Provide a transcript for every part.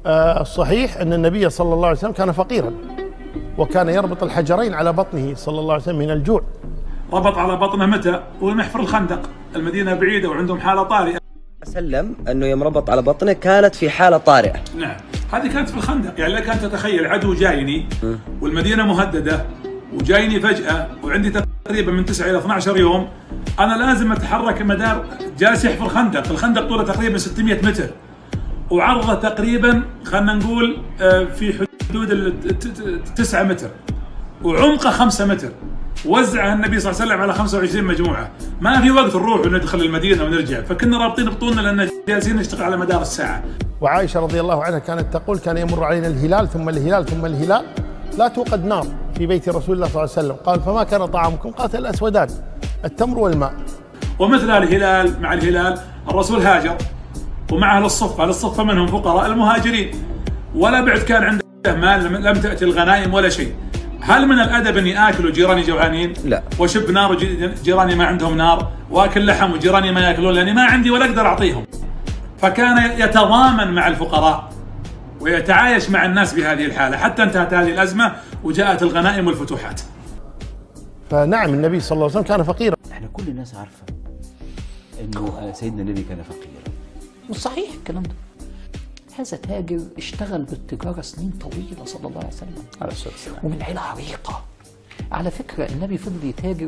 الصحيح أن النبي صلى الله عليه وسلم كان فقيرا، وكان يربط الحجرين على بطنه صلى الله عليه وسلم من الجوع. ربط على بطنه متى؟ ومحفر الخندق، المدينة بعيدة وعندهم حالة طارئة. سلم أنه يوم ربط على بطنه كانت في حالة طارئة. نعم، هذه كانت في الخندق. يعني لك أن تتخيل عدو جايني والمدينة مهددة وجايني فجأة وعندي تقريبا من 9 إلى 12 يوم، أنا لازم أتحرك المدار. جالس يحفر خندق، الخندق طوله تقريبا 600 متر وعرضه تقريبا خلينا نقول في حدود 9 متر وعمقه 5 متر. وزعها النبي صلى الله عليه وسلم على 25 مجموعة. ما في وقت نروح وندخل المدينة ونرجع، فكنا رابطين بطولنا لأن جالسين نشتغل على مدار الساعة. وعائشة رضي الله عنها كانت تقول: كان يمر علينا الهلال ثم الهلال ثم الهلال، لا توقد نار في بيت رسول الله صلى الله عليه وسلم. قال: فما كان طعامكم؟ قالت: الأسودان، التمر والماء. ومثل الهلال مع الهلال الرسول هاجر ومع أهل الصفة، أهل الصفة منهم فقراء المهاجرين، ولا بعد كان عنده مال، لم تأتي الغنائم ولا شيء. هل من الأدب أني آكل وجيراني جوعانين؟ لا. وشب نار وجيراني ما عندهم نار، وآكل لحم وجيراني ما يأكلون لأني ما عندي ولا أقدر أعطيهم. فكان يتضامن مع الفقراء ويتعايش مع الناس بهذه الحالة حتى انتهت هذه الأزمة وجاءت الغنائم والفتوحات. فنعم النبي صلى الله عليه وسلم كان فقيرا. احنا كل الناس عارفة انه سيدنا النبي كان فقيرا، وصحيح الكلام ده. هذا تاجر اشتغل بالتجارة سنين طويلة صلى الله عليه وسلم، عليه الصلاة والسلام، ومن عيلة عريقة. على فكرة النبي فضل يتاجر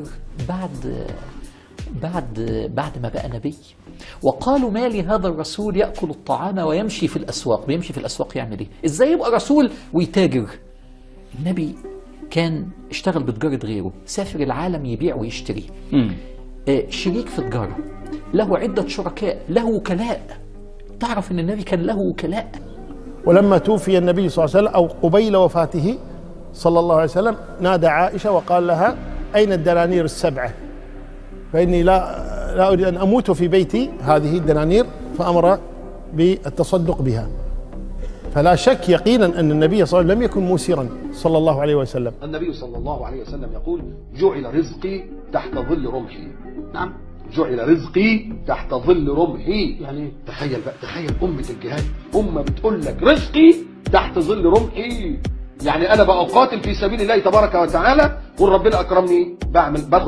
بعد ما بقى نبي. وقالوا: ما لهذا الرسول يأكل الطعام ويمشي في الأسواق. بيمشي في الأسواق يعمل ايه؟ ازاي يبقى رسول ويتاجر؟ النبي كان اشتغل بتجارة غيره، سافر العالم يبيع ويشتري. شريك في تجارة، له عدة شركاء، له وكلاء. تعرف ان النبي كان له وكلاء. ولما توفي النبي صلى الله عليه وسلم أو قبيل وفاته صلى الله عليه وسلم، نادى عائشة وقال لها: أين الدنانير السبعة؟ فإني لا أريد أن أموت في بيتي هذه الدنانير، فأمر بالتصدق بها. فلا شك يقينا أن النبي صلى الله عليه وسلم لم يكن موسرا صلى الله عليه وسلم. النبي صلى الله عليه وسلم يقول: جعل رزقي تحت ظل رمحي. نعم، جعل رزقي تحت ظل رمحي. يعني تخيل بقى، تخيل أمة الجهاد، أمة بتقول لك رزقي تحت ظل رمحي. يعني أنا بقاتل في سبيل الله تبارك وتعالى، وربنا أكرمني باخد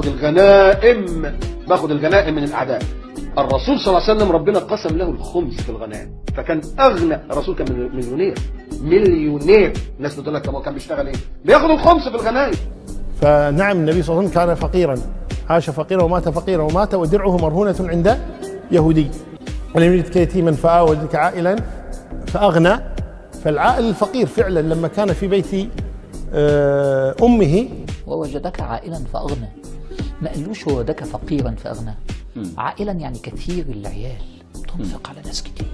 الغنائم من الأعداء. الرسول صلى الله عليه وسلم ربنا قسم له الخمس في الغنائم، فكان أغنى. الرسول كان مليونير. الناس بتقول لك: طب هو كان بيشتغل إيه؟ بياخد الخمس في الغنائم. فنعم النبي صلى الله عليه وسلم كان فقيرا، عاش فقيرا ومات فقيرا، ومات ودرعه مرهونة عند يهودي. ولم يجدك يتيما فآوى وجدك عائلا فأغنى. فالعائل الفقير فعلا لما كان في بيت أمه. ووجدك عائلا فأغنى، ما قالوش ووجدك فقيرا فأغنى. عائلا يعني كثير العيال، تنفق على ناس كتير.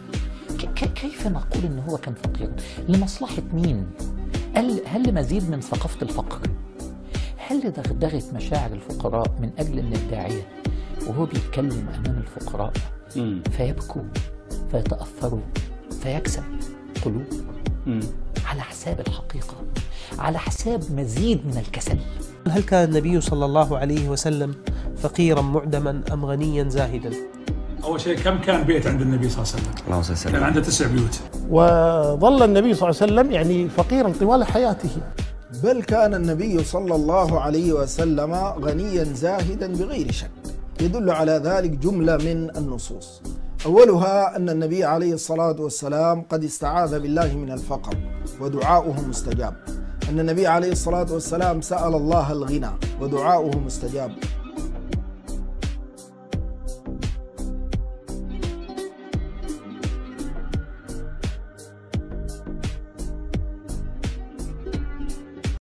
كيف نقول ان هو كان فقيرا؟ لمصلحة مين؟ هل لمزيد من ثقافة الفقر؟ هل لدغدغة مشاعر الفقراء من أجل أن الداعية وهو بيتكلم أمام الفقراء فيبكوا فيتأثروا فيكسب قلوب؟ على حساب الحقيقة، على حساب مزيد من الكسل. هل كان النبي صلى الله عليه وسلم فقيرا معدما أم غنيا زاهدا؟ أول شيء، كم كان بيت عند النبي صلى الله عليه وسلم؟ كان عنده 9 بيوت. وظل النبي صلى الله عليه وسلم يعني فقيرا طوال حياته. بل كان النبي صلى الله عليه وسلم غنيا زاهدا بغير شك. يدل على ذلك جملة من النصوص. أولها أن النبي عليه الصلاة والسلام قد استعاذ بالله من الفقر ودعاؤه مستجاب. أن النبي عليه الصلاة والسلام سأل الله الغنى ودعاؤه مستجاب.